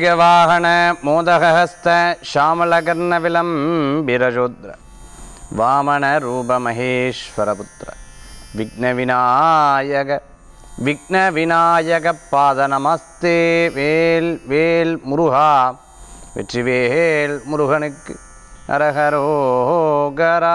गजवाहन मोदहस्त श्यामलकर्णविलम्बिरशूद्र वामन रूप महेश्वरपुत्र विघ्नविनायक पाद नमस्ते वेल वेल मुरुगा வெற்றிவேல் முருகனுக்கு அரஹரோகரா.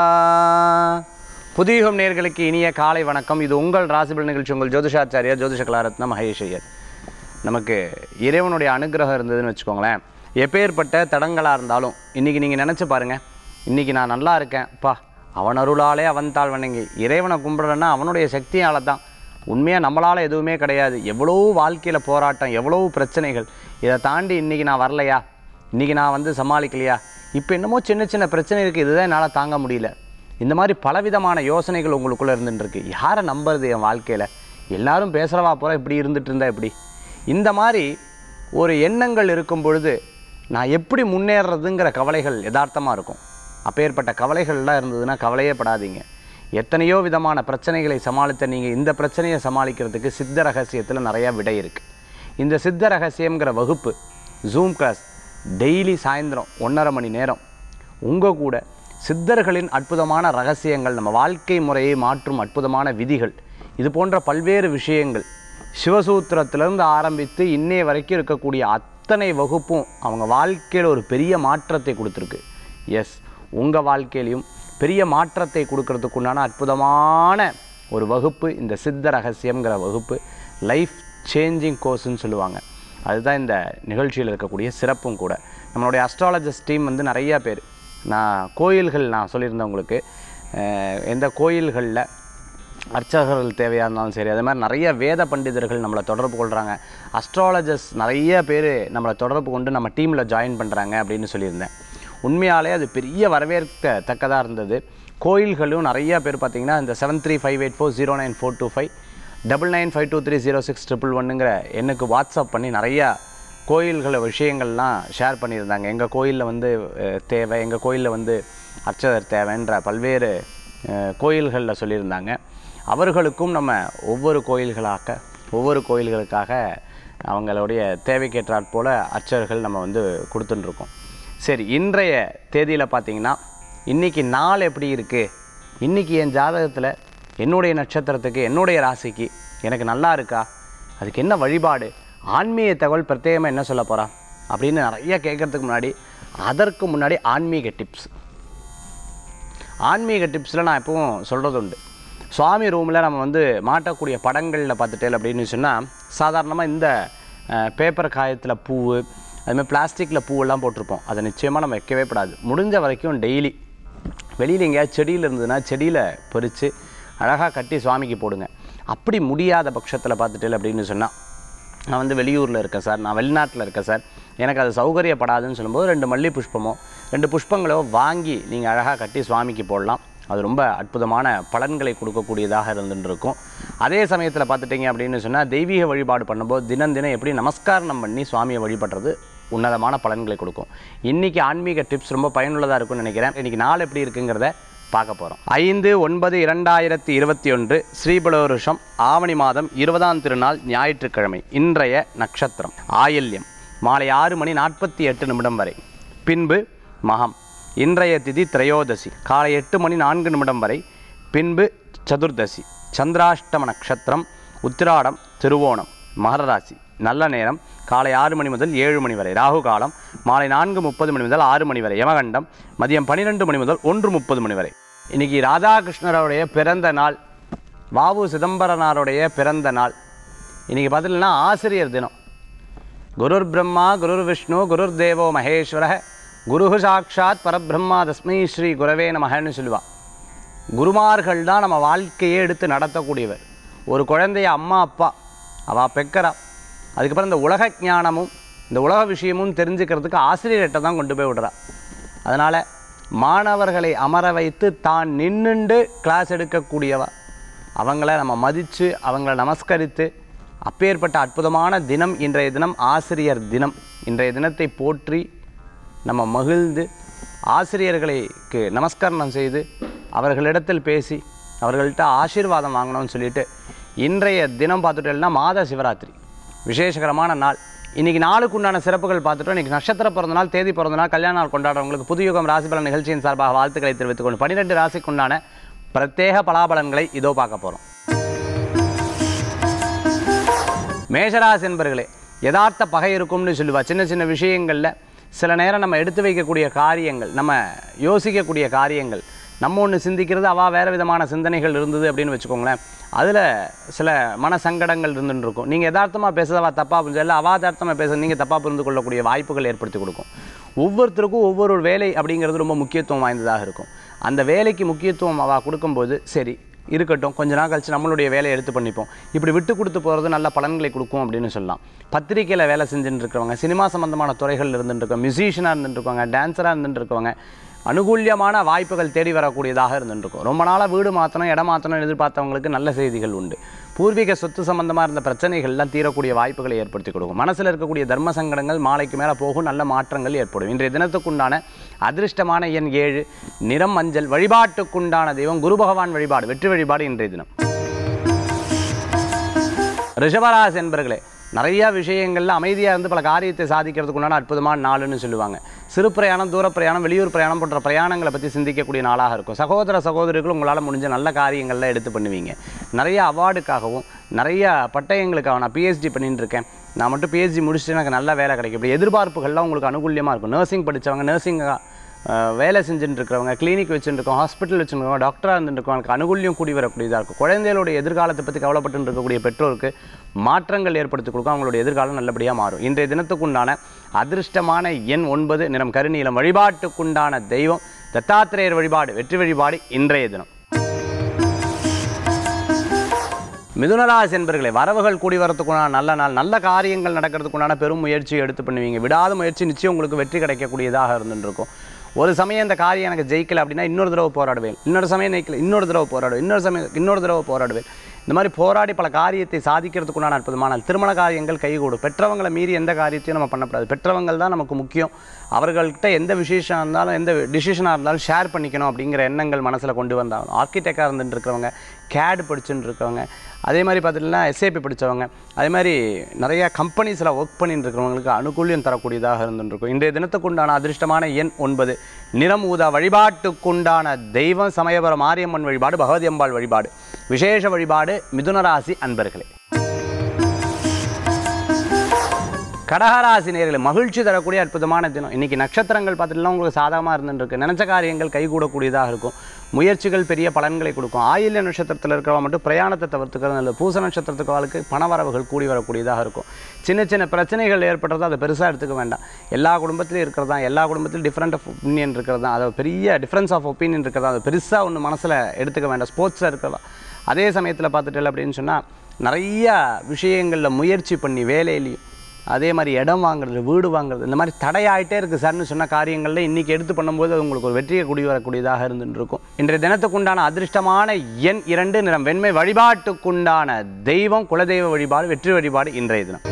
புதியுகம் நேயர்களுக்கு இனிய காலை வணக்கம். இது உங்கள் ராசிபலன் நிகழ்ச்சி. உங்கள் ஜோதிஷாச்சாரியா ஜோதிஷ கலாரத்ன மகேஷ் ஐயர். நமக்கு இறைவனுடைய அனுகிரகம் இருந்ததுன்னு வச்சுக்கோங்களேன், எப்பேற்பட்ட தடங்களாக இருந்தாலும் இன்றைக்கி நீங்கள் நினச்சி பாருங்கள், இன்றைக்கி நான் நல்லா இருக்கேன் பா, அவன் அருளாலே அவன் தாழ் வணங்கி இறைவனை கும்பிட்றேன்னா அவனுடைய சக்தியால் தான். உண்மையாக நம்மளால் எதுவுமே கிடையாது. எவ்வளோ வாழ்க்கையில் போராட்டம், எவ்வளோ பிரச்சனைகள், இதை தாண்டி இன்றைக்கி நான் வரலையா, இன்றைக்கி நான் சமாளிக்கலையா, இப்போ என்னமோ சின்ன சின்ன பிரச்சனை இருக்குது, இதுதான் என்னால் தாங்க முடியல. இந்த மாதிரி பலவிதமான யோசனைகள் உங்களுக்குள்ளே இருந்துட்டுருக்கு. யாரை நம்புறது என் வாழ்க்கையில், எல்லாரும் பேசுகிறவா போகிற இப்படி இருந்துகிட்டு இருந்தால் எப்படி, இந்த மாதிரி ஒரு எண்ணங்கள் இருக்கும் பொழுது நான் எப்படி முன்னேறதுங்கிற கவலைகள் யதார்த்தமாக இருக்கும். அப்பேற்பட்ட கவலைகள்லாம் இருந்ததுன்னா கவலையே படாதீங்க. எத்தனையோ விதமான பிரச்சனைகளை சமாளித்த நீங்கள் இந்த பிரச்சனையை சமாளிக்கிறதுக்கு சித்த ரகசியத்தில் நிறையா விடை இருக்குது. இந்த சித்த ரகசியங்கிற வகுப்பு ஜூம் கிளாஸ் டெய்லி சாயந்தரம் 1.5 மணி நேரம் உங்கள் கூட சித்தர்களின் அற்புதமான ரகசியங்கள், நம்ம வாழ்க்கை முறையை மாற்றும் அற்புதமான விதிகள், இது போன்ற பல்வேறு விஷயங்கள் சிவசூத்திரத்திலிருந்து ஆரம்பித்து இன்னைய வரைக்கும் இருக்கக்கூடிய அத்தனை வகுப்பும் அவங்க வாழ்க்கையில் ஒரு பெரிய மாற்றத்தை கொடுத்துருக்கு. எஸ், உங்கள் வாழ்க்கையிலையும் பெரிய மாற்றத்தை கொடுக்கறதுக்குண்டான அற்புதமான ஒரு வகுப்பு இந்த சித்த ரகசியங்கிற வகுப்பு. லைஃப் சேஞ்சிங் கோர்ஸ்ன்னு சொல்லுவாங்க. அதுதான் இந்த நிகழ்ச்சியில் இருக்கக்கூடிய சிறப்பும் கூட. நம்மளுடைய அஸ்ட்ராலஜிஸ்ட் டீம் நிறையா பேர், நான் சொல்லியிருந்தேன் உங்களுக்கு, எந்த கோயில்களில் அர்ச்சகர்கள் தேவையாக இருந்தாலும் சரி, அதே மாதிரி நிறைய வேத பண்டிதர்கள் நம்மளை தொடர்பு கொள்கிறாங்க. அஸ்ட்ராலஜிஸ்ட் நிறைய பேர் நம்மளை தொடர்பு கொண்டு நம்ம டீமில் ஜாயின் பண்ணுறாங்க அப்படின்னு சொல்லியிருந்தேன். உண்மையாலே அது பெரிய வரவேற்கத்தக்கதாக இருந்தது. கோயில்களும் நிறையா பேர் பார்த்திங்கன்னா இந்த 7358409425 99523061 எனக்கு வாட்ஸ்அப் பண்ணி நிறையா கோயில்களை விஷயங்கள்லாம் ஷேர் பண்ணியிருந்தாங்க. எங்கள் கோயிலில் தேவை, எங்கள் கோயிலில் அர்ச்சகர் தேவைன்ற பல்வேறு கோயில்களில் சொல்லியிருந்தாங்க. அவர்களுக்கும் நம்ம ஒவ்வொரு கோயில்களுக்காக அவங்களுடைய தேவைக்கேற்றாற் போல் அர்ச்சகர்கள் நம்ம கொடுத்துட்டுருக்கோம். சரி, இன்றைய தேதியில் பார்த்திங்கன்னா இன்றைக்கி நாள் எப்படி இருக்குது, இன்றைக்கி என் ஜாதகத்தில் என்னுடைய நட்சத்திரத்துக்கு என்னுடைய ராசிக்கு எனக்கு நல்லா இருக்கா, அதுக்கு என்ன வழிபாடு, ஆன்மீக தகவல் பிரத்யேகமாக என்ன சொல்ல போகிறா அப்படின்னு நிறைய கேட்குறதுக்கு அதற்கு முன்னாடி ஆன்மீக டிப்ஸில் நான் எப்பவும் சொல்கிறது உண்டு. சுவாமி ரூமில் நம்ம மாட்டக்கூடிய படங்களில் பார்த்துட்டேன் அப்படின்னு சொன்னால், சாதாரணமாக இந்த பேப்பர் காயத்தில் பூவு, அதுமாதிரி பிளாஸ்டிக்கில் பூவெல்லாம் போட்டிருப்போம். அதை நிச்சயமாக நம்ம வைக்கவே கூடாது. முடிஞ்ச வரைக்கும் டெய்லி வெளியில் எங்கேயாவது செடியில் இருந்ததுன்னா செடியில் பறித்து அழகாக கட்டி சுவாமிக்கு போடுங்க. அப்படி முடியாத பட்சத்தில் பார்த்துட்டேன் அப்படின்னு சொன்னால், நான் வெளியூரில் இருக்கேன் சார், நான் வெளிநாட்டில் இருக்கேன் சார், எனக்கு அது சௌகரியப்படாதுன்னு சொல்லும்போது 2 மல்லி புஷ்பமோ 2 புஷ்பங்களோ வாங்கி நீங்கள் அழகாக கட்டி சுவாமிக்கு போடலாம். அது ரொம்ப அற்புதமான பலன்களை கொடுக்கக்கூடியதாக இருந்துருக்கும். அதே சமயத்தில் பார்த்துட்டிங்க அப்படின்னு சொன்னால், தெய்வீக வழிபாடு பண்ணும்போது தினம் எப்படி நமஸ்காரம் பண்ணி சுவாமியை வழிபடுறது உன்னதமான பலன்களை கொடுக்கும். இன்றைக்கி ஆன்மீக டிப்ஸ் ரொம்ப பயனுள்ளதாக இருக்கும்னு நினைக்கிறேன். இன்றைக்கி நாள் எப்படி இருக்குங்கிறத பார்க்க போகிறோம். 5/9/2021 ஸ்ரீபலவருஷம் ஆவணி மாதம் 20ஆம் திருநாள் ஞாயிற்றுக்கிழமை. இன்றைய நட்சத்திரம் ஆயில்யம், மாலை 6:48 வரை, பின்பு மகம். இன்றைய திதி திரையோதசி, காலை 8:04 வரை, பின்பு சதுர்தசி. சந்திராஷ்டம நட்சத்திரம் உத்திராடம், திருவோணம், மகர ராசி. நல்ல நேரம் காலை 6 மணி முதல் 7 மணி வரை. ராகு காலம் மாலை 4:30 முதல் 6 மணி வரை. யமகண்டம் மதியம் 12 மணி முதல் 1:30 வரை. இன்றைக்கி ராதாகிருஷ்ணருடைய பிறந்த நாள், வாவு சிதம்பரனாருடைய பிறந்த நாள். இன்றைக்கி பார்த்திங்கன்னா ஆசிரியர் தினம். குருர் பிரம்மா குருர் விஷ்ணு குருர் தேவோ மகேஸ்வர குரு சாட்சாத் பரபிரம்மா தஸ்மை ஸ்ரீ குரவே நமஹன்னு சொல்லுவா. குருமார்கள் தான் நம்ம வாழ்க்கையை எடுத்து நடத்தக்கூடியவர். ஒரு குழந்தைய அம்மா அப்பா அவள் பெக்கரா, அதுக்கப்புறம் இந்த உலக ஞானமும் இந்த உலக விஷயமும் தெரிஞ்சுக்கிறதுக்கு ஆசிரியர்கிட்ட தான் கொண்டு போய் விடுறா. அதனால் மாணவர்களை அமர வைத்து தான் நின்றுண்டு கிளாஸ் எடுக்கக்கூடியவா, அவங்கள நம்ம மதித்து அவங்கள நமஸ்கரித்து, அப்பேற்பட்ட அற்புதமான தினம் இன்றைய தினம், ஆசிரியர் தினம். இன்றைய தினத்தை போற்றி நம்ம மகிழ்ந்து ஆசிரியர்களுக்கு நமஸ்காரம் செய்து அவர்களிடத்தில் பேசி அவர்கள்ட்ட ஆசீர்வாதம் வாங்கணும்னு சொல்லிட்டு, இன்றைய தினம் பார்த்துட்டேன்னா மாத சிவராத்திரி விசேஷகரமான நாள். இன்றைக்கி நாளுக்கு உண்டான சிறப்புகள் பார்த்துட்டோம். இன்றைக்கி நட்சத்திர பிறந்தநாள், தேதி பிறந்தநாள், கல்யாண நாள் கொண்டாடுறவங்களுக்கு புதுயுகம் ராசிபலன் நிகழ்ச்சியின் சார்பாக வாழ்த்துக்களை தெரிவித்துக் கொண்டு 12 ராசிக்குண்டான பிரத்யேக பலாபலன்களை இதோ பார்க்க போகிறோம். மேஷராசி என்பர்களே, யதார்த்த பகை இருக்கும்னு சொல்லுவா. சின்ன சின்ன விஷயங்களில் சில நேரம் நம்ம எடுத்து வைக்கக்கூடிய காரியங்கள், நம்ம யோசிக்கக்கூடிய காரியங்கள், நம்ம ஒன்று சிந்திக்கிறது அவள் வேறு விதமான சிந்தனைகள் இருந்தது அப்படின்னு வச்சுக்கோங்களேன். அதில் சில மன சங்கடங்கள் இருந்துன்னு இருக்கும். நீங்கள் யதார்த்தமாக பேசுறது அவள் தப்பாக புரிஞ்சு இல்லை, அவள் யதார்த்தமாக பேசுறது நீங்கள் தப்பாக புரிந்து கொள்ளக்கூடிய வாய்ப்புகள் ஏற்படுத்தி கொடுக்கும். ஒவ்வொருத்தருக்கும் ஒவ்வொரு வேலை அப்படிங்கிறது ரொம்ப முக்கியத்துவம் வாய்ந்ததாக இருக்கும். அந்த வேலைக்கு முக்கியத்துவம் அவள் கொடுக்கும்போது சரி இருக்கட்டும், கொஞ்ச நாள் கழிச்சு நம்மளுடைய வேலையை எடுத்து பண்ணிப்போம், இப்படி விட்டு கொடுத்து போகிறது நல்ல பலன்களை கொடுக்கும் அப்படின்னு சொல்லலாம். பத்திரிக்கையில் வேலை செஞ்சுட்டு இருக்கிறவங்க, சினிமா சம்பந்தமான துறைகள் இருந்துட்டுருக்கவங்க, மியூசிஷியனாக இருந்துட்டுருக்கவங்க, டான்ஸராக இருந்துட்டுருக்கவங்க, அனுகூல்யமான வாய்ப்புகள் தேடி வரக்கூடியதாக இருந்துருக்கும். ரொம்ப நாளாக வீடு மாற்றணும், இடம் மாற்றணும் எதிர்பார்த்தவங்களுக்கு நல்ல செய்திகள் உண்டு. பூர்வீக சொத்து சம்பந்தமாக இருந்த பிரச்சனைகள்லாம் தீரக்கூடிய வாய்ப்புகளை ஏற்படுத்தி கொடுக்கும். மனசில் இருக்கக்கூடிய தர்ம சங்கடங்கள் மாலைக்கு மேலே போகும், நல்ல மாற்றங்கள் ஏற்படும். இன்றைய தினத்துக்குண்டான அதிர்ஷ்டமான எண் 7, நிறம் மஞ்சள். வழிபாட்டுக்குண்டான தெய்வம் குரு பகவான் வழிபாடு, வெற்றி வழிபாடு இன்றைய தினம். ரிஷபராசி என்பர்களே, நிறையா விஷயங்களில் அமைதியாக இருந்து பல காரியத்தை சாதிக்கிறதுக்குண்டான அற்புதமான நாளுன்னு சொல்லுவாங்க. சிறு பிரயாணம், தூர பிரயாணம், வெளியூர் பிரயாணம் போன்ற பிரயாணங்களை பற்றி சிந்திக்கக்கூடிய நாளாக இருக்கும். சகோதர சகோதரிகளும் உங்களால் முடிஞ்ச நல்ல காரியங்கள்லாம் எடுத்து பண்ணுவீங்க. நிறைய அவார்டுக்காகவும் நிறைய பட்டயங்களுக்காக, நான் பிஹெச்டி பண்ணிட்டு இருக்கேன், நான் மட்டும் பிஹெச்டி முடிச்சுட்டு எனக்கு நல்ல வேலை கிடைக்கும், இப்படி எதிர்பார்ப்புகள்லாம் உங்களுக்கு அனுகூலியமாக இருக்கும். நர்சிங் படித்தவங்க, நர்சிங்காக வேலை செஞ்சுட்டு இருக்கிறவங்க, கிளினிக் வச்சுருக்கோம், ஹாஸ்பிட்டல் வச்சுருக்கோம், டாக்டராக இருந்துருக்கவங்களுக்கு அனுகூல்யம் கூடி வரக்கூடியதாக இருக்கும். குழந்தைகளுடைய எதிர்காலத்தை பற்றி கவலைப்பட்டு இருக்கக்கூடிய பெற்றோருக்கு மாற்றங்கள் ஏற்படுத்தி கொடுக்கும். அவங்களுடைய எதிர்காலம் நல்லபடியாக மாறும். இன்றைய தினத்துக்குண்டான அதிர்ஷ்டமான எண் 9, நிறம் கருநீலம். வழிபாட்டுக்குண்டான தெய்வம் தத்தாத்திரேயர் வழிபாடு, வெற்றி வழிபாடு இன்றைய தினம். மிதுனராசி என்பர்களே, வரவுகள் கூடி வரத்துக்குண்டான நல்ல நாள், நல்ல காரியங்கள் நடக்கிறதுக்குண்டான பெரும் முயற்சியை எடுத்து பண்ணுவீங்க. விடாத முயற்சி நிச்சயம் உங்களுக்கு வெற்றி கிடைக்கக்கூடியதாக இருந்துருக்கும். ஒரு சமயம் இந்த காரியம் எனக்கு ஜெயிக்கலை அப்படின்னா இன்னொரு தடவை போராடுவேன், இன்னொரு சமயம் ஜெயிக்கல இன்னொரு தடவை போராடுவேன், இன்னொரு தடவை போராடுவேன். இந்த மாதிரி போராடி பல காரியத்தை சாதிக்கிறதுக்குண்டான அற்புதமான திருமண காரியங்கள் கைகூடும். பெற்றவங்களை மீறி எந்த காரியத்தையும் நம்ம பண்ணக்கூடாது. பெற்றவங்கள் தான் நமக்கு முக்கியம். அவர்கள்ட்ட எந்த விசேஷம் இருந்தாலும், எந்த டிசிஷனாக இருந்தாலும் ஷேர் பண்ணிக்கணும் அப்படிங்கிற எண்ணங்கள் மனசில் கொண்டு வந்தாலும். ஆர்கிடெக்டாக இருந்துட்டு இருக்கிறவங்க, கேட் படிச்சுட்டு இருக்கவங்க, அதே மாதிரி பார்த்துட்டிங்கன்னா எஸ்ஏபி படித்தவங்க, அதே மாதிரி நிறையா கம்பெனிஸில் ஒர்க் பண்ணிட்டு இருக்கிறவங்களுக்கு அனுகூல்யம் தரக்கூடியதாக இருந்துருக்கும். இன்றைய தினத்துக்குண்டான அதிர்ஷ்டமான எண் 9, நிறம் ஊதா. வழிபாட்டுக்குண்டான தெய்வம் சமயபுரம் மாரியம்மன் வழிபாடு, பகவதி அம்பாள் வழிபாடு, விசேஷ வழிபாடு மிதுனராசி அன்பர்களே. கடகராசி நேயர்களே, மகிழ்ச்சி தரக்கூடிய அற்புதமான தினம். இன்றைக்கி நட்சத்திரங்கள் பார்த்துட்டுலாம் உங்களுக்கு சாதகமாக இருந்துருக்கு. நினச்ச காரியங்கள் கைகூடக்கூடியதாக இருக்கும். முயற்சிகள் பெரிய பலன்களை கொடுக்கும். ஆயில்ய நட்சத்திரத்தில் இருக்கிறவங்க மட்டும் பிரயாணத்தை தவிர்த்துக்கிறது நல்லது. பூச நட்சத்திரத்துக்கு வாழ்க்கை பணவரவுகள் கூடி வரக்கூடியதாக இருக்கும். சின்ன சின்ன பிரச்சனைகள் ஏற்படுறது அதை பெருசாக எடுத்துக்க வேண்டாம். எல்லா குடும்பத்திலையும் இருக்கிறது தான், எல்லா குடும்பத்திலும் டிஃப்ரெண்ட் ஆஃப் ஒப்பீனியன் இருக்கிறது தான், அது பெரிய டிஃப்ரென்ஸ் ஆஃப் ஒப்பீனியன் இருக்கிறதா, அது பெருசாக ஒன்று மனசில் எடுத்துக்க வேண்டாம். ஸ்போர்ட்ஸில் இருக்கிறதா. அதே சமயத்தில் பார்த்துட்டு அப்படின்னு சொன்னால் நிறையா விஷயங்களில் முயற்சி பண்ணி வேலையிலையும், அதே மாதிரி இடம் வாங்குறது, வீடு வாங்குறது, இந்த மாதிரி தடையாயிட்டே இருக்குது சார்னு சொன்ன காரியங்களில் இன்றைக்கி எடுத்து பண்ணும்போது அது உங்களுக்கு ஒரு வெற்றியை கூடி வரக்கூடியதாக இருந்துருக்கும். இன்றைய தினத்துக்குண்டான அதிர்ஷ்டமான எண் 2, நிறம் வெண்மை. வழிபாட்டுக்குண்டான தெய்வம் குலதெய்வ வழிபாடு, வெற்றி வழிபாடு இன்றைய தினம்.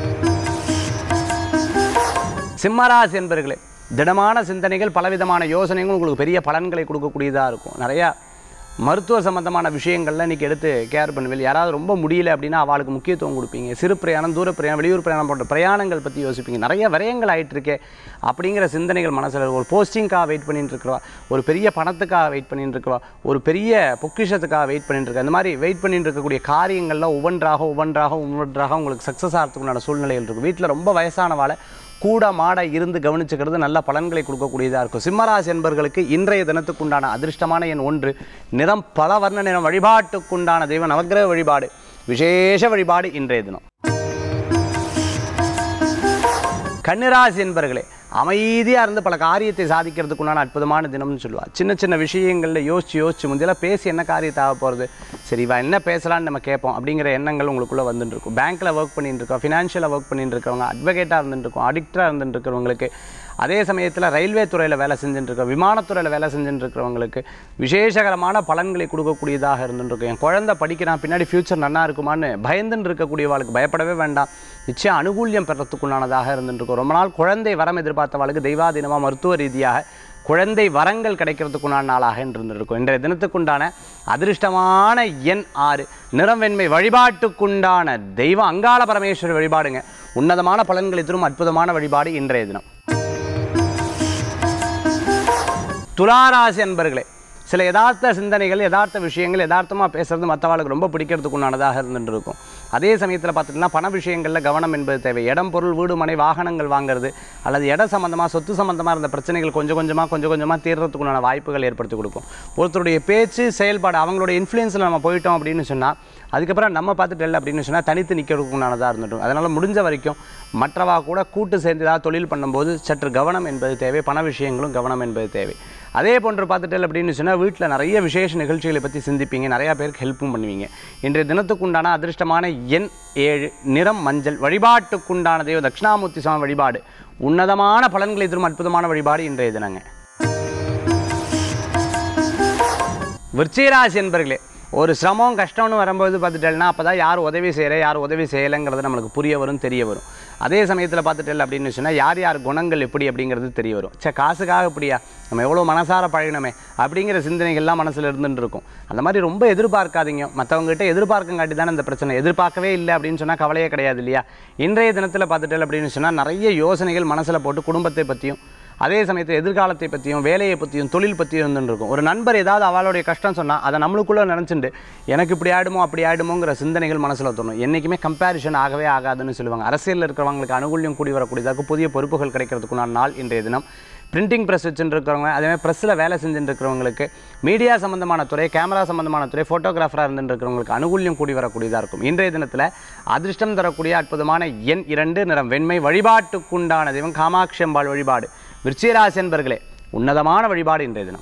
சிம்மராசி என்பர்களே, திடமான சிந்தனைகள், பலவிதமான யோசனைகள் உங்களுக்கு பெரிய பலன்களை கொடுக்கக்கூடியதாக இருக்கும். நிறையா மருத்துவ சம்பந்தமான விஷயங்கள்லாம் இன்றைக்கி எடுத்து கேர் பண்ணுவீங்க. யாராவது ரொம்ப முடியல அப்படின்னா அவளுக்கு முக்கியத்துவம் கொடுப்பீங்க. சிறு பிரயாணம், தூர பிரயாணம், வெளியூர் பிரயாணம் போன்ற பிரயாணங்கள் பற்றி யோசிப்பீங்க. நிறைய விரயங்கள் ஆகிட்டுருக்கே அப்படிங்கிற சிந்தனைகள் மனசில். ஒரு போஸ்டிங்காக வெயிட் பண்ணிட்டு இருக்கிறவா, ஒரு பெரிய பணத்துக்காக வெயிட் பண்ணிட்டு இருக்கவா, ஒரு பெரிய பொக்கிஷத்துக்காக வெயிட் பண்ணிட்டு இருக்கா. இந்த மாதிரி வெயிட் பண்ணிட்டு இருக்கக்கூடிய காரியங்கள்லாம் ஒவ்வொன்றாக உங்களுக்கு சக்ஸஸ் ஆகிறதுக்குண்டான சூழ்நிலைகள் இருக்கும். வீட்டில் ரொம்ப வயசானவாளை கூட மாட இருந்து கவனிச்சுக்கிறது நல்ல பலன்களை கொடுக்கக்கூடியதாக இருக்கும். சிம்மராசி என்பர்களுக்கு இன்றைய தினத்துக்குண்டான அதிர்ஷ்டமான எண் 1, நிறம் பல வர்ண நிறம். வழிபாட்டுக்குண்டான தெய்வம் நவக்கிரக வழிபாடு, விசேஷ வழிபாடு இன்றைய தினம். கன்னிராசி என்பர்களே, அமைதியாக இருந்து பல காரியத்தை சாதிக்கிறதுக்குண்டான அற்புதமான தினம்னு சொல்லுவாள். சின்ன சின்ன விஷயங்களில் யோசிச்சு முந்தியெல்லாம் பேசி என்ன காரியத்தை ஆக போகிறது, சரி இவன் என்ன பேசலான்னு நம்ம கேட்போம் அப்படிங்கிற எண்ணங்கள் உங்களுக்குள்ளே வந்துட்டு இருக்கும். பேங்க்கில் ஒர்க் பண்ணிட்டு இருக்கோம், ஃபினான்ஷியலாக ஒர்க் பண்ணிட்டு இருக்கிறவங்க, அட்வொகேட்டாக இருந்துருக்கோம், ஆடிக்டராக இருந்துட்டு இருக்கிறவங்களுக்கு, அதே சமயத்தில் ரயில்வே துறையில் வேலை செஞ்சுட்டு இருக்கோம், விமானத்துறையில் வேலை செஞ்சுட்டு இருக்கிறவங்களுக்கு விசேஷகரமான பலன்களை கொடுக்கக்கூடியதாக இருந்துருக்கும். என் குழந்தை படிக்கிறான், பின்னாடி ஃப்யூச்சர் நல்லா இருக்குமான்னு பயந்துன்னு இருக்கக்கூடியவாளுக்கு பயப்படவே வேண்டாம். நிச்சயம் அனுகூல்யம் பெறத்துக்குண்டானதாக இருந்துருக்கும். ரொம்ப நாள் குழந்தை வரம் எதிர்பார்த்தவாளுக்கு தெய்வாதீனமாக மருத்துவ ரீதியாக குழந்தை வரங்கள் கிடைக்கிறதுக்குண்டான நாளாக இருந்திருக்கும். இன்றைய தினத்துக்குண்டான அதிர்ஷ்டமான எண் 6, நிறம் வெண்மை, வழிபாட்டுக்குண்டான தெய்வம் அங்காள பரமேஸ்வரி வழிபாடுங்க. உன்னதமான பலன்களை தரும் அற்புதமான வழிபாடு இன்றைய தினம். துளாராசி அன்பர்களே, சில யதார்த்த சிந்தனைகள், யதார்த்த விஷயங்கள், யதார்த்தமாக பேசுறது மற்றவாளுக்கு ரொம்ப பிடிக்கிறதுக்குண்டானதாக இருந்துட்டு இருக்கும். அதே சமயத்தில் பார்த்துட்டிங்கன்னா பண விஷயங்களில் கவனம் என்பது தேவை. இடம், பொருள், வீடு, மனை, வாகனங்கள் வாங்குறது அல்லது இடம் சம்மந்தமாக, சொத்து சம்மந்தமாக இருந்த பிரச்சனைகள் கொஞ்சம் கொஞ்சமாக தீர்றதுக்குண்டான வாய்ப்புகள் ஏற்படுத்தி கொடுக்கும். ஒருத்தருடைய பேச்சு, செயல்பாடு, அவங்களுடைய இன்ஃப்ளூயன்ஸில் நம்ம போயிட்டோம் அப்படின்னு சொன்னால் அதுக்கப்புறம் நம்ம பார்த்துட்டு இல்லை அப்படின்னு சொன்னால் தனித்து நிற்கிறதுக்குண்டானதாக இருந்துட்டும். அதனால் முடிஞ்ச வரைக்கும் மற்றவா கூட கூட்டு சேர்ந்து ஏதாவது தொழில் பண்ணும்போது சற்று கவனம் என்பது தேவை. பண விஷயங்களும் கவனம் என்பது தேவை. அதே போன்று பார்த்துட்டல் அப்படின்னு சொன்னால் வீட்டில் நிறைய விசேஷ நிகழ்ச்சிகளை பற்றி சிந்திப்பீங்க, நிறையா பேருக்கு ஹெல்ப்பும் பண்ணுவீங்க. இன்றைய தினத்துக்குண்டான அதிர்ஷ்டமான எண் 7, நிறம் மஞ்சள், வழிபாட்டுக்குண்டான தெய்வம் தட்சிணாமூர்த்தி சுவாமி வழிபாடு உன்னதமான பலன்களை தரும் அற்புதமான வழிபாடு இன்றைய தினங்க. விருச்சிகராசி என்பர்களே, ஒரு சிரமம் கஷ்டம்னு வரும்போது பார்த்துட்டேன்னா அப்போ தான் யார் உதவி செய்கிற யார் உதவி செய்யலைங்கிறது நம்மளுக்கு புரிய வரும், தெரிய வரும். அதே சமயத்தில் பார்த்துட்டேன் அப்படின்னு சொன்னால் யார் யார் குணங்கள் எப்படி அப்படிங்கிறது தெரிய வரும். காசுக்காக இப்படியா, நம்ம எவ்வளோ மனசார பழகணுமே அப்படிங்கிற சிந்தனைகள்லாம் மனசில் இருந்துட்டு இருக்கும். அந்த மாதிரி ரொம்ப எதிர்பார்க்காதீங்க. மற்றவங்ககிட்ட எதிர்பார்க்கங்காட்டி தானே இந்த பிரச்சனை. எதிர்பார்க்கவே இல்லை அப்படின்னு சொன்னால் கவலையே கிடையாது இல்லையா. இன்றைய தினத்தில் பார்த்துட்டேன் அப்படின்னு சொன்னால் நிறைய யோசனைகள் மனசில் போட்டு குடும்பத்தை பற்றியும் அதே சமயத்தில் எதிர்காலத்தை பற்றியும் வேலையை பற்றியும் தொழில் பற்றியும் இருந்துட்டு இருக்கும். ஒரு நண்பர் ஏதாவது அவளுடைய கஷ்டம் சொன்னால் அதை நம்மளுக்குள்ளே நினச்சிட்டு எனக்கு இப்படி ஆகிடுமோ அப்படி ஆகிடுமோங்கிற சிந்தனைகள் மனசில் தோணும். என்றைக்குமே கம்பேரிஷன் ஆகவே ஆகாதுன்னு சொல்லுவாங்க. அரசியலில் இருக்கிறவங்களுக்கு அனுகூல்யம் கூடி வரக்கூடியதாக புதிய பொறுப்புகள் கிடைக்கிறதுக்குண்டான நாள் இன்றைய தினம். பிரிண்டிங் ப்ரெஸ் வச்சுட்டு இருக்கிறவங்க, அதேமாதிரி ப்ரெஸ்ஸில் வேலை செஞ்சுட்டு இருக்கிறவங்களுக்கு, மீடியா சம்மந்தமான துறை, கேமரா சம்மந்தமான துறை, ஃபோட்டோகிராஃபராக இருந்துட்டு இருக்கிறவங்களுக்கு அனுகூல்யம் கூடி வரக்கூடியதாக இருக்கும். இன்றைய தினத்தில் அதிர்ஷ்டம் தரக்கூடிய அற்புதமான எண் 2, நிறம் வெண்மை, வழிபாட்டுக்குண்டான தெய்வம் காமாட்சி அம்பாள் வழிபாடு விருச்சிகராசி என்பர்களே உன்னதமான வழிபாடு இன்றைய தினம்.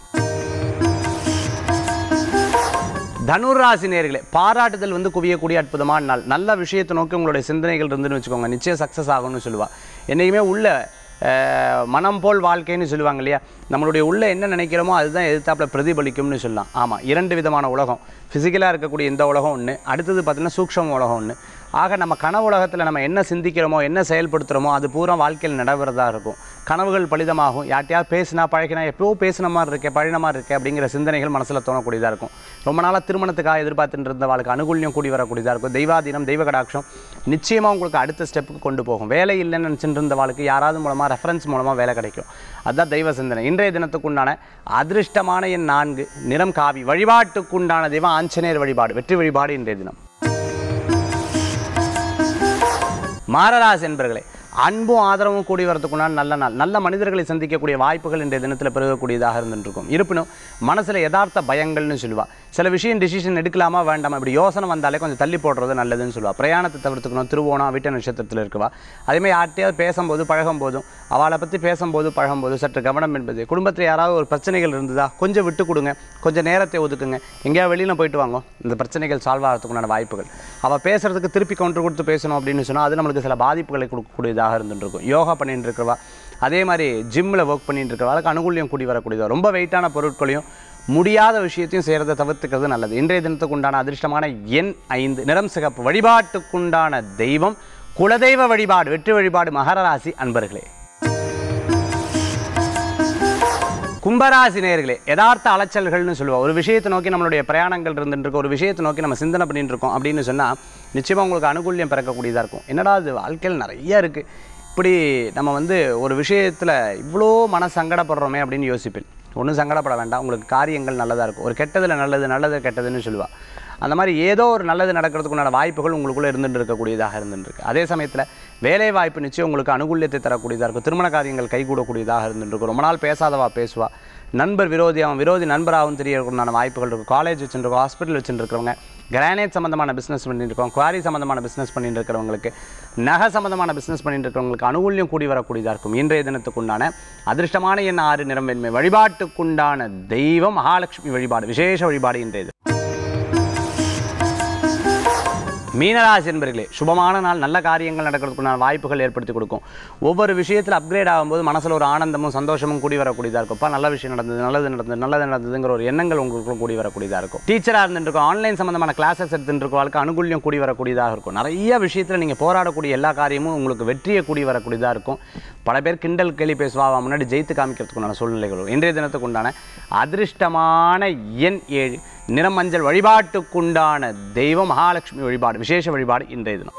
தனுராசி நேயர்களே, பாராட்டுதல் குவியக்கூடிய அற்புதமான நாள். நல்ல விஷயத்தை நோக்கி உங்களுடைய சிந்தனைகள் இருந்துன்னு வச்சுக்கோங்க, நிச்சயம் சக்ஸஸ் ஆகும்னு சொல்லுவாள். என்றைக்குமே உள்ள மனம் போல் வாழ்க்கைன்னு சொல்லுவாங்க இல்லையா. நம்மளுடைய உள்ள என்ன நினைக்கிறோமோ அதுதான் எதிர்த்தாப்புல பிரதிபலிக்கும்னு சொல்லலாம். ஆமாம், 2 விதமான உலகம். ஃபிசிக்கலாக இருக்கக்கூடிய இந்த உலகம் ஒன்று, அடுத்தது பார்த்திங்கன்னா சூக்ஷ்ம உலகம் ஒன்று. ஆக நம்ம கனவு உலகத்தில் நம்ம என்ன சிந்திக்கிறோமோ என்ன செயல்படுத்துகிறோமோ அது பூரா வாழ்க்கையில் நடைபெறதா இருக்கும். கனவுகள் பலிதமாகும். யார்ட்டையாவது பேசினா பழகினா எப்போ பேசின மாதிரி இருக்கே பழகின மாதிரி இருக்கே அப்படிங்கிற சிந்தனைகள் மனசில் தோணக்கூடியதாக இருக்கும். ரொம்ப நாளாக திருமணத்துக்காக எதிர்பார்த்துட்டு இருந்த வாழ்க்கை அனுகூல்யம் கூடி வரக்கூடியதாக இருக்கும். தெய்வாதீனம், தெய்வ கடாட்சம் நிச்சயமாக உங்களுக்கு அடுத்த ஸ்டெப்புக்கு கொண்டு போகும். வேலை இல்லைன்னு நினச்சிட்டு இருந்த வாழ்க்கை யாராவது மூலமாக ரெஃபரன்ஸ் மூலமாக வேலை கிடைக்கும். அதுதான் தெய்வ சிந்தனை. இன்றைய தினத்துக்குண்டான அதிர்ஷ்டமான எண் 4, நிறம் காவி, வழிபாட்டுக்குண்டான தெய்வம் ஆஞ்சநேயர் வழிபாடு வெற்றி வழிபாடு இன்றைய தினம். மாரராசி என்பர்களே, அன்பும் ஆதரவும் கூடி வரதுக்குண்டான நல்ல நாள். நல்ல மனிதர்களை சந்திக்கக்கூடிய வாய்ப்புகள் இன்றைய தினத்தில் பெருகக்கூடியதாக இருந்துருக்கும். இருப்பினும் மனசில் யதார்த்த பயங்கள்னு சொல்லுவாள். சில விஷயம் டிசிஷன் எடுக்கலாமா வேண்டாமா இப்படி யோசனை வந்தாலே கொஞ்சம் தள்ளி போடுறது நல்லதுன்னு சொல்லுவாள். பிரயாணத்தை தவிர்த்துக்கணும். திருவோணம் வீட்டு நட்சத்திரத்தில் இருக்குவா. அதேமாதிரி யார்ட்டையாவது பேசும்போது பழகும்போதும் அவளை பற்றி பேசும்போது பழகும்போது சற்று கவனம் என்பது. குடும்பத்தில் யாராவது ஒரு பிரச்சனைகள் இருந்ததா கொஞ்சம் விட்டு கொடுங்க, கொஞ்சம் நேரத்தை ஒதுக்குங்க, எங்கேயாவது வெளியில் போயிட்டு வாங்க, இந்த பிரச்சனைகள் சால்வ் ஆகிறதுக்குண்டான வாய்ப்புகள். அவள் பேசுகிறதுக்கு திருப்பி கவுண்டர் கொடுத்து பேசணும் அப்படின்னு சொன்னால் அது நம்மளுக்கு சில பாதிப்புகளை கொடுக்கக்கூடியதாக இருந்துருக்கும். யோகா பண்ணிட்டு இருக்கிறவா, அதே மாதிரி ஜிம்மில் ஒர்க் பண்ணிட்டு இருக்கிறவளுக்கு அனுகூல்யம் கூடி வரக்கூடியதாக. ரொம்ப வெயிட்டான பொருட்களையும் முடியாத விஷயத்தையும் செய்கிறத தவிர்த்துக்கிறது நல்லது. இன்றைய தினத்துக்கு உண்டான அதிர்ஷ்டமான எண் 5, நிறம் சிகப்பு, வழிபாட்டுக்குண்டான தெய்வம் குலதெய்வ வழிபாடு வெற்றி வழிபாடு மகர ராசி அன்பர்களே. கும்பராசி நேயர்களே, யதார்த்த அலைச்சல்கள்னு சொல்லுவோம். ஒரு விஷயத்தை நோக்கி நம்மளுடைய பிரயாணங்கள் இருந்துருக்கு, ஒரு விஷயத்தை நோக்கி நம்ம சிந்தனை பண்ணிட்டு இருக்கோம் அப்படின்னு சொன்னால் நிச்சயமாக உங்களுக்கு அனுகூல்யம் பிறக்கக்கூடியதாக இருக்கும். என்னடா அது வாழ்க்கையில் நிறைய இருக்குது, இப்படி நம்ம ஒரு விஷயத்தில் இவ்வளோ மன சங்கடப்படுறோமே அப்படின்னு யோசிப்பேன். ஒன்றும் சங்கடப்பட வேண்டாம், உங்களுக்கு காரியங்கள் நல்லதாக இருக்கும். ஒரு கெட்டதில் நல்லது, நல்லது கெட்டதுன்னு சொல்லுவாள். அந்த மாதிரி ஏதோ ஒரு நல்லது நடக்கிறதுக்குண்டான வாய்ப்புகள் உங்களுக்குள்ளே இருந்துட்டு இருக்கக்கூடியதாக இருந்துருக்கு. அதே சமயத்தில் வேலை வாய்ப்பு நிச்சயம் உங்களுக்கு அனுகூல்யத்தை தரக்கூடியதாக இருக்கும். திருமண காரியங்கள் கைகூடக்கூடியதாக இருந்துருக்கும். ரொம்ப நாள் பேசாதவா பேசுவா. நண்பர் விரோதி, அவன் விரோதி நண்பராகவும் தெரியறதுக்குண்டான வாய்ப்புகள் இருக்கும். காலேஜ் வச்சுருக்கோம், ஹாஸ்பிட்டல் வச்சுருக்கிறவங்க, கிரானைட் சம்மந்தமான பிஸ்னஸ் பண்ணிட்டு இருக்கோம், குவாரி சம்மந்தமான பிஸ்னஸ் பண்ணிட்டு இருக்கிறவங்களுக்கு, நகை சம்மந்தமான பிஸ்னஸ் பண்ணிட்டு இருக்கிறவங்களுக்கு அனுகூல்யம் கூடி வரக்கூடியதாக இருக்கும். இன்றைய தினத்துக்குண்டான அதிர்ஷ்டமான எண் 6, நிறம் வெண்மை, வழிபாட்டுக்குண்டான தெய்வம் மகாலட்சுமி வழிபாடு விசேஷ வழிபாடு இன்றைய. மீனராசி என்பர்களே, சுபமான நாள், நல்ல காரியங்கள் நடக்கிறதுக்குண்டான வாய்ப்புகள் ஏற்படுத்தி கொடுக்கும். ஒவ்வொரு விஷயத்தில் அப்கிரேட் ஆகும்போது மனசில் ஒரு ஆனந்தமும் சந்தோஷமும் கூடி வரக்கூடியதாக இருக்கும்ப்பா. நல்ல விஷயம் நடந்தது, நல்லது நடந்ததுங்கிற ஒரு எண்ணங்கள் உங்களுக்கும் கூடி வரக்கூடியதாக இருக்கும். டீச்சராக இருந்துருக்கும், ஆன்லைன் சம்மந்தமான கிளாஸஸ் எடுத்துட்டு இருக்க வாழ்க்கை அனுகூல்யம் கூடி வரக்கூடியதாக இருக்கும். நிறைய விஷயத்தில் நீங்கள் போராடக்கூடிய எல்லா காரியமும் உங்களுக்கு வெற்றியை கூடி வரக்கூடியதாக இருக்கும். பல பேர் கிண்டல் கேலி பேசுவா, முன்னாடி ஜெயித்து காமிக்கிறதுக்குண்டான சூழ்நிலைகள். இன்றைய தினத்துக்கு உண்டான அதிர்ஷ்டமான எண் 7, நிறம் மஞ்சள். வழிபாட்டுக்குண்டான தெய்வம் மகாலட்சுமி வழிபாடு, விசேஷ வழிபாடு இன்றைய தினம்.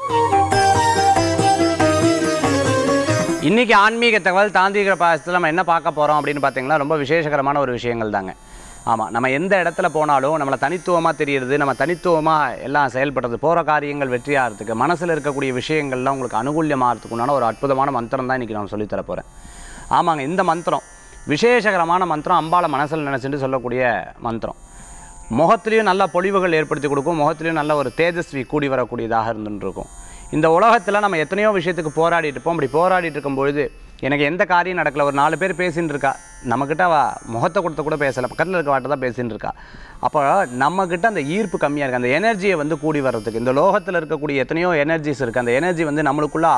இன்னைக்கு ஆன்மீக தகவல் தாந்திரிக பாசத்தில் நம்ம என்ன பார்க்க போகிறோம் அப்படின்னு பார்த்தீங்கன்னா, ரொம்ப விசேஷகரமான ஒரு விஷயங்கள் தாங்க. ஆமாம், நம்ம எந்த இடத்துல போனாலும் நம்மளை தனித்துவமாக தெரியுறது, நம்ம தனித்துவமாக எல்லாம் செயல்படுறது, போகிற காரியங்கள் வெற்றியாகிறதுக்கு, மனசில் இருக்கக்கூடிய விஷயங்கள்லாம் உங்களுக்கு அனுகூல்யமாகிறதுக்கு உண்டான ஒரு அற்புதமான மந்திரம் தான் இன்றைக்கி நான் சொல்லித்தர போகிறேன். ஆமாங்க, இந்த மந்திரம் விசேஷகரமான மந்திரம். அம்பாளை மனசில் நினச்சிட்டு சொல்லக்கூடிய மந்திரம். முகத்திலையும் நல்ல பொலிவுகள் ஏற்படுத்தி கொடுக்கும். முகத்திலையும் நல்ல ஒரு தேஜஸ்வி கூடி வரக்கூடியதாக இருந்துருக்கும். இந்த உலகத்தில் நம்ம எத்தனையோ விஷயத்துக்கு போராடிட்டு இருப்போம். அப்படி போராடிட்டு இருக்கும்பொழுது எனக்கு எந்த காரியம் நடக்கலை, ஒரு 4 பேர் பேசின்னு இருக்கா, நம்மக்கிட்ட முகத்தை கொடுத்த கூட பேசலை, பக்கத்தில் இருக்க வாட்ட தான் பேசின்னு இருக்கா. அப்போ நம்மக்கிட்ட அந்த ஈர்ப்பு கம்மியாக இருக்குது. அந்த எனர்ஜியை வந்து கூடி வர்றதுக்கு, இந்த லோகத்தில் இருக்கக்கூடிய எத்தனையோ எனர்ஜிஸ் இருக்குது, அந்த எனர்ஜி வந்து நம்மளுக்குள்ள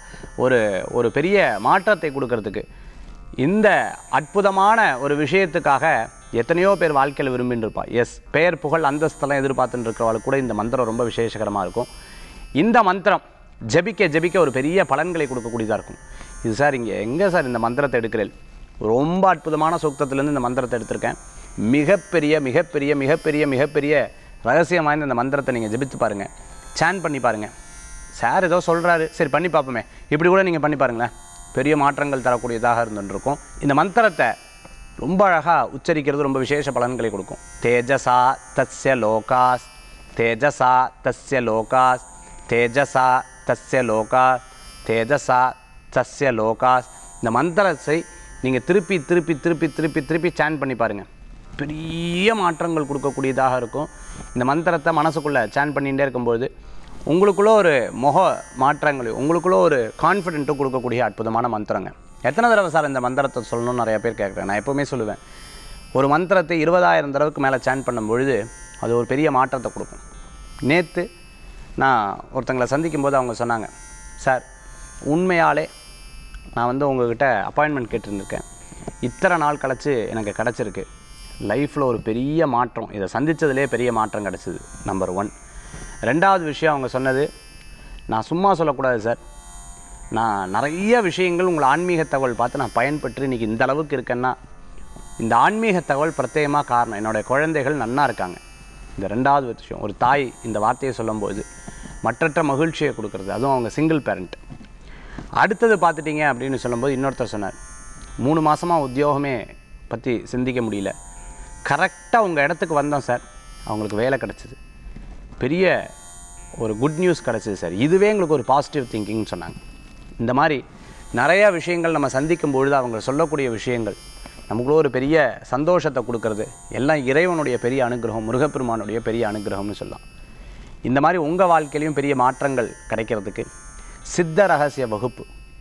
ஒரு பெரிய மாற்றத்தை கொடுக்கறதுக்கு, இந்த அற்புதமான ஒரு விஷயத்துக்காக எத்தனையோ பேர் வாழ்க்கையில் விரும்பின்னு இருப்பா. எஸ், பெயர் புகழ் அந்தஸ்தெல்லாம் எதிர்பார்த்துட்டு இருக்கிறவளுக்கு கூட இந்த மந்திரம் ரொம்ப விசேஷகரமாக இருக்கும். இந்த மந்திரம் ஜபிக்க ஜபிக்க ஒரு பெரிய பலன்களை கொடுக்கக்கூடியதாக இருக்கும். இது சார் இங்கே எங்கே சார் இந்த மந்திரத்தை எடுக்கிறேன்? ரொம்ப அற்புதமான சூக்தத்திலேருந்து இந்த மந்திரத்தை எடுத்திருக்கேன். மிகப்பெரிய மிகப்பெரிய மிகப்பெரிய மிகப்பெரிய ரகசியம் வாய்ந்த இந்த மந்திரத்தை நீங்கள் ஜபித்து பாருங்கள், சேன் பண்ணி பாருங்கள். சார் ஏதோ சொல்கிறாரு, சரி பண்ணி பார்ப்போமே, இப்படி கூட நீங்கள் பண்ணி பாருங்களேன். பெரிய மாற்றங்கள் தரக்கூடியதாக இருந்துருக்கும். இந்த மந்திரத்தை ரொம்ப அழகாக உச்சரிக்கிறது ரொம்ப விசேஷ பலன்களை கொடுக்கும். தேஜசா தஸ்ய லோகாஸ், தேஜசா தஸ்ய லோகாஸ், தேஜசா தஸ்ய லோகாஸ், தேஜசா தஸ்ய லோகாஸ். இந்த மந்திரத்தை நீங்கள் திருப்பி திருப்பி திருப்பி திருப்பி திருப்பி சேன் பண்ணி பாருங்கள். பெரிய மாற்றங்கள் கொடுக்கக்கூடியதாக இருக்கும். இந்த மந்திரத்தை மனசுக்குள்ளே சேன் பண்ணிகிட்டே இருக்கும்போது உங்களுக்குள்ளே ஒரு முக மாற்றங்களையும் உங்களுக்குள்ளே ஒரு கான்ஃபிடென்ட்டும் கொடுக்கக்கூடிய அற்புதமான மந்திரங்க. எத்தனை தடவை சார் இந்த மந்திரத்தை சொல்லணும்னு நிறைய பேர் கேட்குறேன். நான் எப்போவுமே சொல்லுவேன், ஒரு மந்திரத்தை 20,000 தடவைக்கு மேலே சேன் பண்ணும்பொழுது அது ஒரு பெரிய மாற்றத்தை கொடுக்கும். நேற்று நான் ஒருத்தங்களை சந்திக்கும் போது அவங்க சொன்னாங்க, சார் உண்மையாலே நான் வந்து உங்கள்கிட்ட அப்பாயின்மெண்ட் கேட்டுருந்துருக்கேன், இத்தனை நாள் கழிச்சு எனக்கு கிடச்சிருக்கு, லைஃப்பில் ஒரு பெரிய மாற்றம், இதை சந்தித்ததுலேயே பெரிய மாற்றம் கிடச்சிது. நம்பர் 1. 2வது விஷயம் அவங்க சொன்னது, நான் சும்மா சொல்லக்கூடாது சார், நான் நிறைய விஷயங்கள் உங்களை ஆன்மீக தகவல் பார்த்து நான் பயன்பெற்று இன்றைக்கி இந்த அளவுக்கு இருக்கேன்னா இந்த ஆன்மீக தகவல் பிரத்யேகமாக காரணம். என்னுடைய குழந்தைகள் நன்னா இருக்காங்க. இந்த 2வது விஷயம். ஒரு தாய் இந்த வார்த்தையை சொல்லும்போது மற்றற்ற மகிழ்ச்சியை கொடுக்குறது, அதுவும் அவங்க சிங்கிள் பேரண்ட். அடுத்தது பார்த்துட்டிங்க அப்படின்னு சொல்லும்போது இன்னொருத்தர் சொன்னார், 3 மாதமாக உத்தியோகமே பற்றி சிந்திக்க முடியல, கரெக்டாக உங்கள் இடத்துக்கு வந்தோம் சார், அவங்களுக்கு வேலை கிடச்சிது, பெரிய ஒரு குட் நியூஸ் கிடச்சிது சார், இதுவே எங்களுக்கு ஒரு பாசிட்டிவ் திங்கிங்னு சொன்னாங்க. இந்த மாதிரி நிறையா விஷயங்கள் நம்ம சந்திக்கும் பொழுது அவங்க சொல்லக்கூடிய விஷயங்கள் நமக்குள்ள ஒரு பெரிய சந்தோஷத்தை கொடுக்கறது எல்லாம் இறைவனுடைய பெரிய அனுகிரகம், முருகப்பெருமானுடைய பெரிய அனுகிரகம்னு சொல்லலாம். இந்த மாதிரி உங்கள் வாழ்க்கையிலையும் பெரிய மாற்றங்கள் கிடைக்கிறதுக்கு சித்த ரகசிய வகுப்பு,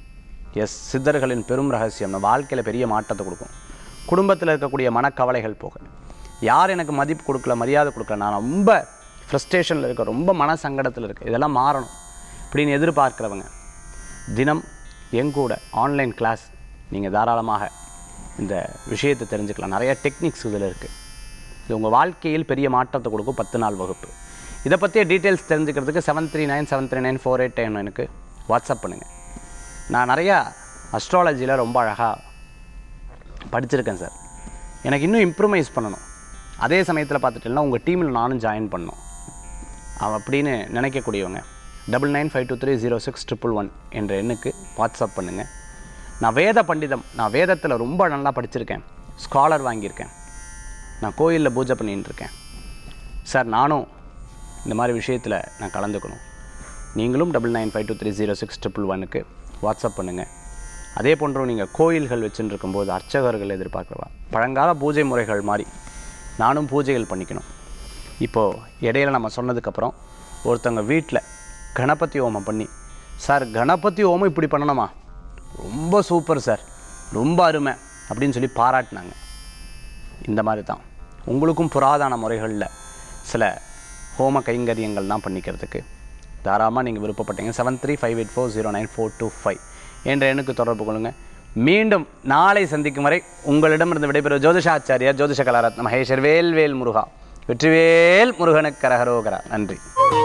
எஸ், சித்தர்களின் பெரும் ரகசியம் நம்ம வாழ்க்கையில் பெரிய மாற்றத்தை கொடுக்கும். குடும்பத்தில் இருக்கக்கூடிய மனக்கவலைகள் போக, யார் எனக்கு மதிப்பு கொடுக்கல, மரியாதை கொடுக்கல, நான் ரொம்ப ஃப்ரஸ்ட்ரேஷனில் இருக்கேன், ரொம்ப மன சங்கடத்தில் இருக்குது, இதெல்லாம் மாறணும் அப்படின்னு எதிர்பார்க்குறவங்க தினம் எங்கூட ஆன்லைன் கிளாஸ் நீங்கள் தாராளமாக இந்த விஷயத்தை தெரிஞ்சுக்கலாம். நிறைய டெக்னிக்ஸ் இதில் இருக்குது. இது உங்கள் வாழ்க்கையில் பெரிய மாற்றத்தை கொடுக்கும் 10 நாள் வகுப்பு. இதை பற்றிய டீட்டெயில்ஸ் தெரிஞ்சுக்கிறதுக்கு 7397394810 எனக்கு வாட்ஸ்அப் பண்ணுங்கள். நான் நிறையா அஸ்ட்ராலஜியில் ரொம்ப அழகாக படிச்சிருக்கேன் சார், எனக்கு இன்னும் இம்ப்ரூவைஸ் பண்ணணும், அதே சமயத்தில் பார்த்துட்டேன்னா உங்கள் டீமில் நானும் ஜாயின் பண்ணணும் அப்படின்னு நினைக்கக்கூடியவங்க 9952306111 என்ற எண்ணுக்கு வாட்ஸ்அப் பண்ணுங்கள். நான் வேத பண்டிதம், நான் வேதத்தில் ரொம்ப நல்லா படிச்சிருக்கேன், ஸ்காலர் வாங்கியிருக்கேன், நான் கோயிலில் பூஜை பண்ணிகிட்டு இருக்கேன் சார், நானும் இந்த மாதிரி விஷயத்தில் நான் கலந்துக்கணும், நீங்களும் 9952306111க்கு வாட்ஸ்அப் பண்ணுங்கள். அதே போன்று நீங்கள் கோயில்கள் வச்சுட்டு இருக்கும்போது அர்ச்சகர்கள் எதிர்பார்க்குறவா, பழங்கால பூஜை முறைகள் மாதிரி நானும் பூஜைகள் பண்ணிக்கணும். இப்போது இடையில நம்ம சொன்னதுக்கப்புறம் ஒருத்தவங்க வீட்டில் கணபதி ஹோமம் பண்ணி, சார் கணபதி ஹோமம் இப்படி பண்ணணுமா, ரொம்ப சூப்பர் சார், ரொம்ப அருமை அப்படின்னு சொல்லி பாராட்டினாங்க. இந்த மாதிரி தான் உங்களுக்கும் புராதன முறைகளில் சில ஹோம கைங்கரியங்கள்லாம் பண்ணிக்கிறதுக்கு தாராளமாக நீங்கள் விருப்பப்பட்டீங்க 7358409425 என்ற எண்ணுக்கு தொடர்பு கொள்ளுங்கள். மீண்டும் நாளை சந்திக்கும் வரை உங்களிடமிருந்து விடைபெறும் ஜோதிஷாச்சாரியார் ஜோதிஷ கலாரத்ன மகேஸ்வர் வேல்வேல் முருகா. வெற்றிவேல் முருகனுக்கு கரகரோகரா. நன்றி.